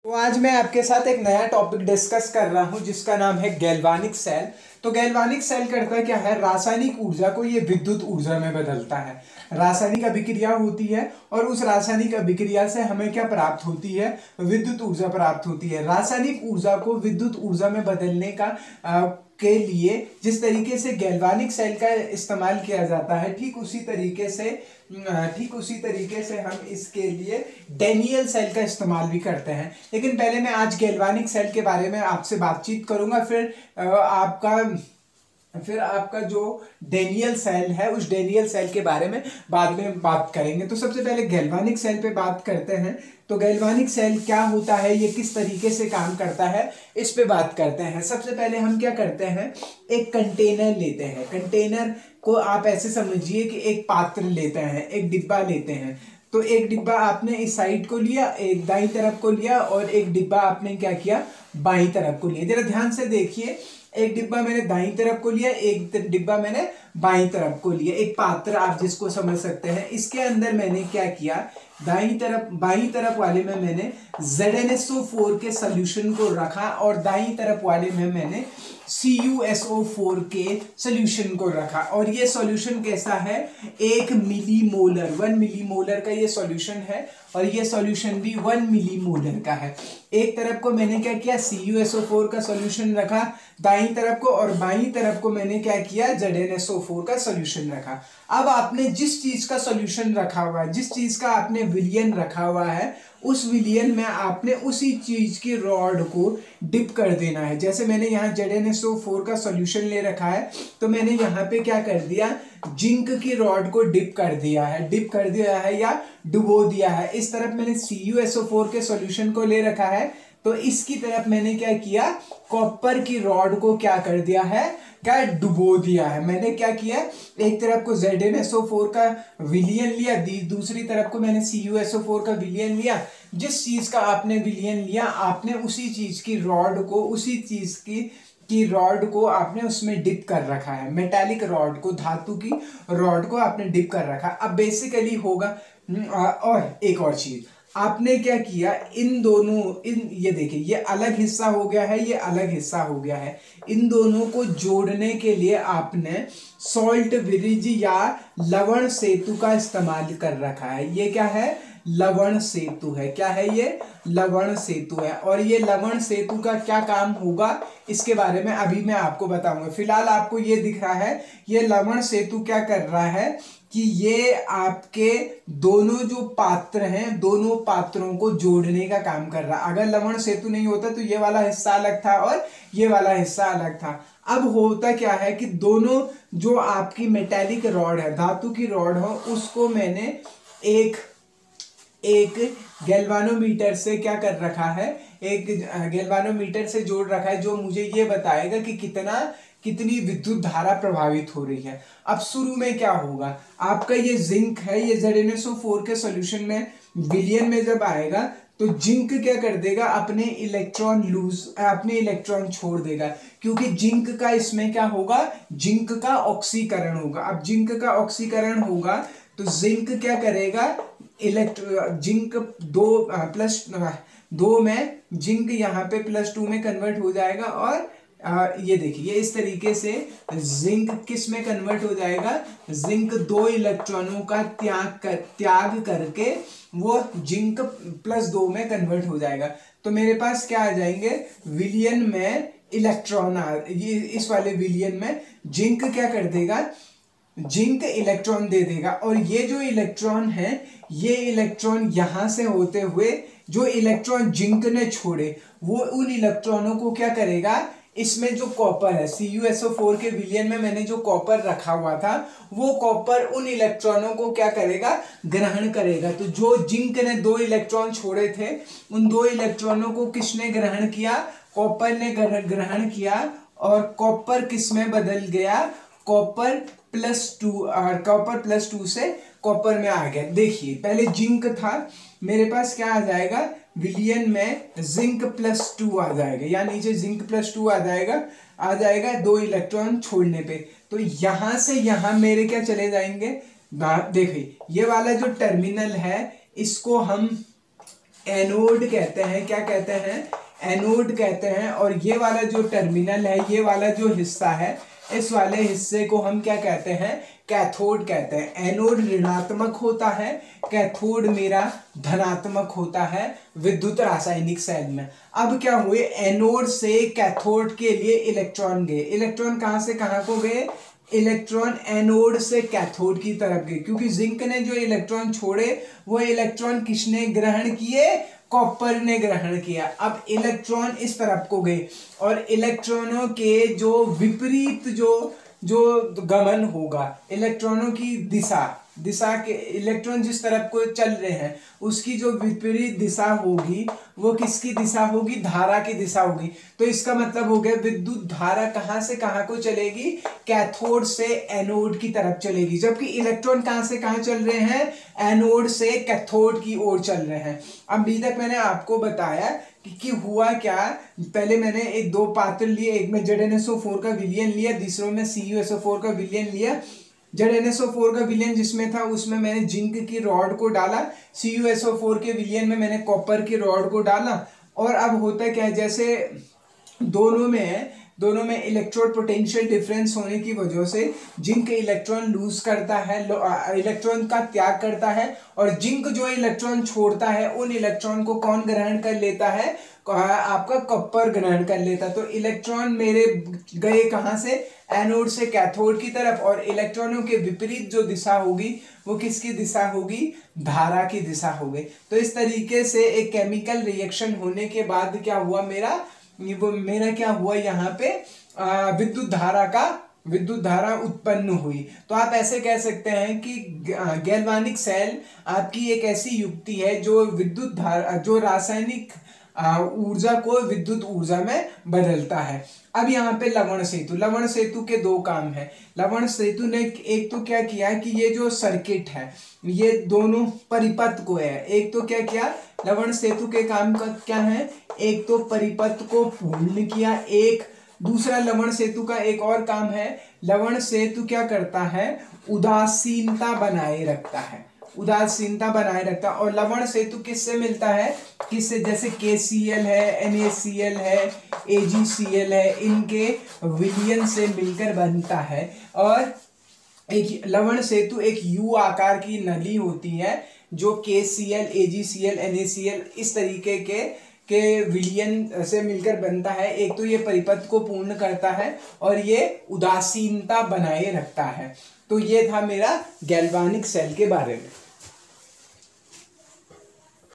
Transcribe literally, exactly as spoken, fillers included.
तो आज मैं आपके साथ एक नया टॉपिक डिस्कस कर रहा हूं जिसका नाम है गैल्वानिक सेल। तो गैल्वानिक सेल करता क्या है, रासायनिक ऊर्जा को ये विद्युत ऊर्जा में बदलता है। रासायनिक अभिक्रिया होती है और उस रासायनिक अभिक्रिया से हमें क्या प्राप्त होती है, विद्युत ऊर्जा प्राप्त होती है। रासायनिक ऊर्जा को विद्युत ऊर्जा में बदलने का आ, के लिए जिस तरीके से गैल्वानिक सेल का इस्तेमाल किया जाता है, ठीक उसी तरीके से ठीक उसी तरीके से हम इसके लिए डेनियल सेल का इस्तेमाल भी करते हैं। लेकिन पहले मैं आज गैल्वानिक सेल के बारे में आपसे बातचीत करूंगा, फिर आपका फिर आपका जो डेनियल सेल है उस डेनियल सेल के बारे में बाद में बात करेंगे। तो सबसे पहले गैल्वानिक सेल पे बात करते हैं। तो गैल्वानिक सेल क्या होता है, ये किस तरीके से काम करता है, इस पे बात करते हैं। सबसे पहले हम क्या करते हैं, एक कंटेनर लेते हैं। कंटेनर को आप ऐसे समझिए कि एक पात्र लेते हैं, एक डिब्बा लेते हैं। तो एक डिब्बा आपने इस साइड को लिया, एक दाईं तरफ को लिया और एक डिब्बा आपने क्या किया, बाईं तरफ को लिया। जरा ध्यान से देखिए, एक डिब्बा मैंने दाईं तरफ को लिया, एक डिब्बा मैंने बाईं तरफ को लिया। एक पात्र आप जिसको समझ सकते हैं। इसके अंदर मैंने क्या किया, दाईं तरफ बाईं तरफ वाले में मैंने Z N S O four के सॉल्यूशन को रखा और दाईं तरफ वाले में मैंने C U S O four के सॉल्यूशन को रखा। और ये सॉल्यूशन कैसा है, एक millimolar one millimolar का ये सॉल्यूशन है और ये सॉल्यूशन भी वन मिली मोलर का है। एक तरफ को मैंने क्या किया, C U S O four का सॉल्यूशन रखा दाईं तरफ को, और बाईं तरफ को मैंने क्या किया, Z N S O four का सॉल्यूशन रखा। अब आपने जिस चीज का सॉल्यूशन रखा हुआ है, जिस चीज का आपने विलियन रखा हुआ है, उस विलियन में आपने उसी चीज की रॉड को डिप कर देना है। जैसे मैंने यहाँ Z N S O four का सॉल्यूशन ले रखा है, तो मैंने यहाँ पे क्या कर दिया, जिंक की रॉड को डिप कर दिया है डिप कर दिया है या डुबो दिया है। इस तरफ मैंने C U S O four के सॉल्यूशन को ले रखा है, तो इसकी तरफ मैंने क्या किया, कॉपर की रॉड को क्या कर दिया है, क्या डुबो दिया है। मैंने क्या किया, एक तरफ को Z N S O four का विलियन लिया, दूसरी तरफ को मैंने C U S O four का विलियन लिया। जिस चीज का आपने विलियन लिया, आपने उसी चीज की रॉड को उसी चीज की की रॉड को आपने उसमें डिप कर रखा है। मेटालिक रॉड को, धातु की रॉड को आपने डिप कर रखा। अब बेसिकली होगा, और एक और चीज आपने क्या किया, इन दोनों इन ये देखिए, ये अलग हिस्सा हो गया है, ये अलग हिस्सा हो गया है। इन दोनों को जोड़ने के लिए आपने सॉल्ट ब्रिज या लवण सेतु का इस्तेमाल कर रखा है। ये क्या है, लवण सेतु है। क्या है ये, लवण सेतु है। और ये लवण सेतु का क्या काम होगा, इसके बारे में अभी मैं आपको बताऊंगा। फिलहाल आपको ये दिख रहा है, ये लवण सेतु क्या कर रहा है कि ये आपके दोनों जो पात्र हैं, दोनों पात्रों को जोड़ने का काम कर रहा है। अगर लवण सेतु नहीं होता तो ये वाला हिस्सा अलग था और ये वाला हिस्सा अलग था। अब होता क्या है कि दोनों जो आपकी मेटालिक रॉड है, धातु की रॉड हो, उसको मैंने एक एक गैल्वानोमीटर से क्या कर रखा है, एक गैल्वानोमीटर से जोड़ रखा है, जो मुझे ये बताएगा कि कितना कितनी विद्युत धारा प्रभावित हो रही है। अब शुरू में क्या होगा, आपका ये जिंक है, ये Z N S O four के सॉल्यूशन में विलियन में जब आएगा तो जिंक क्या कर देगा, अपने इलेक्ट्रॉन लूज अपने इलेक्ट्रॉन छोड़ देगा, क्योंकि जिंक का इसमें क्या होगा, जिंक का ऑक्सीकरण होगा। अब जिंक का ऑक्सीकरण होगा तो जिंक क्या करेगा, इलेक्ट्रो जिंक दो प्लस दो में जिंक यहाँ पे प्लस टू में कन्वर्ट हो जाएगा। और आ, ये देखिए, ये इस तरीके से जिंक किस में कन्वर्ट हो जाएगा, जिंक दो इलेक्ट्रॉनों का त्याग कर त्याग करके वो जिंक प्लस दो में कन्वर्ट हो जाएगा। तो मेरे पास क्या आ जाएंगे, विलियन में इलेक्ट्रॉन आ, ये इस वाले विलियन में जिंक क्या कर देगा, जिंक इलेक्ट्रॉन दे देगा। और ये जो इलेक्ट्रॉन है, ये इलेक्ट्रॉन यहां से होते हुए जो इलेक्ट्रॉन जिंक ने छोड़े, वो उन इलेक्ट्रॉनों को क्या करेगा, इसमें जो कॉपर है, C U S O four के विलियन में मैंने जो कॉपर रखा हुआ था, वो कॉपर उन इलेक्ट्रॉनों को क्या करेगा, ग्रहण करेगा। तो जो जिंक ने दो इलेक्ट्रॉन छोड़े थे, उन दो इलेक्ट्रॉनों को किसने ग्रहण किया, कॉपर ने ग्रहण किया। और कॉपर किस में बदल गया, कॉपर प्लस टू और कॉपर प्लस टू से कॉपर में आ गया। देखिए, पहले जिंक था, मेरे पास क्या आ जाएगा, विलियन में जिंक प्लस टू आ जाएगा, या नीचे जिंक प्लस टू आ जाएगा आ जाएगा दो इलेक्ट्रॉन छोड़ने पे। तो यहां से यहां मेरे क्या चले जाएंगे, देखिए ये वाला जो टर्मिनल है, इसको हम एनोड कहते हैं। क्या कहते हैं? एनोड कहते हैं। और ये वाला जो टर्मिनल है, ये वाला जो हिस्सा है, इस वाले हिस्से को हम क्या कहते हैं? कैथोड कहते हैं। एनोड ऋणात्मक होता है, कैथोड मेरा धनात्मक होता है विद्युत रासायनिक सेल में। अब क्या हुए, एनोड से कैथोड के लिए इलेक्ट्रॉन गए। इलेक्ट्रॉन कहां से कहां को गए? इलेक्ट्रॉन एनोड से कैथोड की तरफ गए, क्योंकि जिंक ने जो इलेक्ट्रॉन छोड़े वो इलेक्ट्रॉन किसने ग्रहण किए? कॉपर ने ग्रहण किया। अब इलेक्ट्रॉन इस तरफ को गए और इलेक्ट्रॉनों के जो विपरीत जो जो गमन होगा, इलेक्ट्रॉनों की दिशा दिशा के इलेक्ट्रॉन जिस तरफ को चल रहे हैं उसकी जो विपरीत दिशा होगी वो किसकी दिशा होगी? धारा की दिशा होगी। तो इसका मतलब हो गया विद्युत धारा कहां से कहां को चलेगी? कैथोड से एनोड की तरफ चलेगी। जबकि इलेक्ट्रॉन कहां से कहां चल रहे हैं? एनोड से कैथोड की ओर चल रहे हैं। अभी तक मैंने आपको बताया कि, कि हुआ क्या। पहले मैंने एक दो पात्र लिए, एक में Z N S O four का विलयन लिया, दूसरे में C U S O four का विलयन लिया। Z N S O four का विलयन जिसमें था उसमें मैंने जिंक की रॉड को डाला, C U S O four के विलयन में मैंने कॉपर की रॉड को डाला। और अब होता क्या है, जैसे दोनों में दोनों में इलेक्ट्रोड पोटेंशियल डिफरेंस होने की वजह से जिंक इलेक्ट्रॉन लूज करता है, इलेक्ट्रॉन का त्याग करता है, और जिंक जो इलेक्ट्रॉन छोड़ता है उन इलेक्ट्रॉन को कौन ग्रहण कर लेता है? आपका कॉपर ग्रहण कर लेता। तो इलेक्ट्रॉन मेरे गए कहां से? एनोड से कैथोड की तरफ। और इलेक्ट्रॉनों के विपरीत जो दिशा होगी वो किसकी दिशा होगी? धारा की दिशा होगी। तो इस तरीके से एक केमिकल रिएक्शन होने के बाद क्या हुआ मेरा वो मेरा क्या हुआ यहाँ पे विद्युत धारा का विद्युत धारा उत्पन्न हुई। तो आप ऐसे कह सकते हैं कि गैल्वानिक सेल आपकी एक ऐसी युक्ति है जो विद्युत धारा जो रासायनिक ऊर्जा को विद्युत ऊर्जा में बदलता है। अब यहाँ पे लवण सेतु लवण सेतु के दो काम है। लवण सेतु ने एक तो क्या किया कि ये जो सर्किट है ये दोनों परिपथ को है। एक तो क्या किया लवण सेतु के काम का क्या है? एक तो परिपथ को पूर्ण किया। एक दूसरा लवण सेतु का एक और काम है, लवण सेतु क्या करता है? उदासीनता बनाए रखता है उदासीनता बनाए रखता है। और लवण सेतु किससे मिलता है? किससे? जैसे के सी एल है, एन ए सी एल है, ए जी सी एल है, इनके विलयन से मिलकर बनता है। और एक लवण सेतु एक यू आकार की नली होती है जो K C L, A G C L, N A C L इस तरीके के के विलयन से मिलकर बनता है। एक तो ये परिपथ को पूर्ण करता है और ये उदासीनता बनाए रखता है। तो ये था मेरा गैल्वानिक सेल के बारे में।